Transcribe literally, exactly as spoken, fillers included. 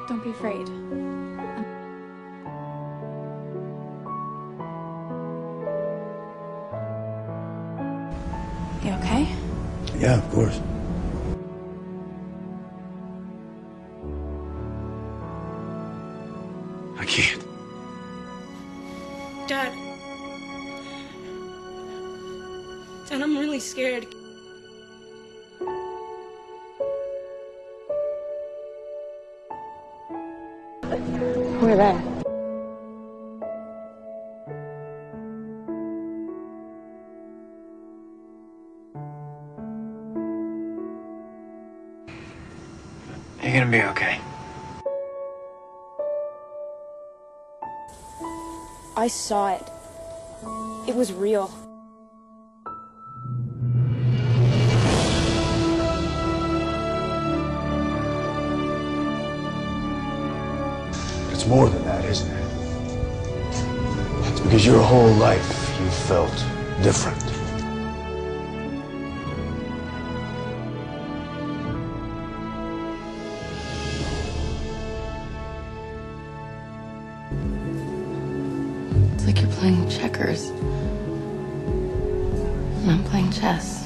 Don't be afraid. You okay? Yeah, of course. I can't. Dad. Dad, I'm really scared. Who are they? You're gonna be okay. I saw it. It was real. It's more than that, isn't it? It's because your whole life you felt different. It's like you're playing checkers, and I'm playing chess.